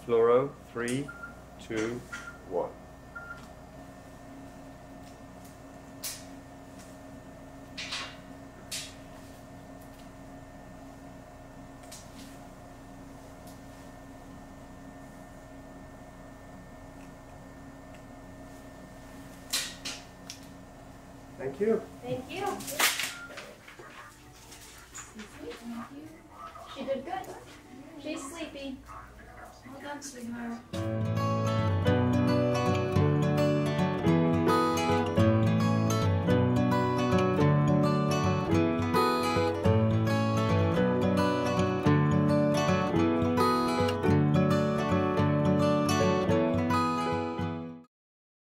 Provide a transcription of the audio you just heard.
Fluoro, 3, 2, 1. Thank you. Thank you. She did good. She's sleepy. Well done, sweetheart.